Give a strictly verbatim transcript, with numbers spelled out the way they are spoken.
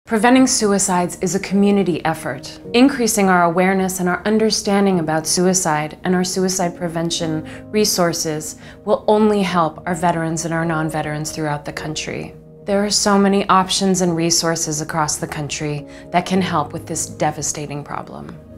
Preventing suicides is a community effort. Increasing our awareness and our understanding about suicide and our suicide prevention resources will only help our veterans and our non-veterans throughout the country. There are so many options and resources across the country that can help with this devastating problem.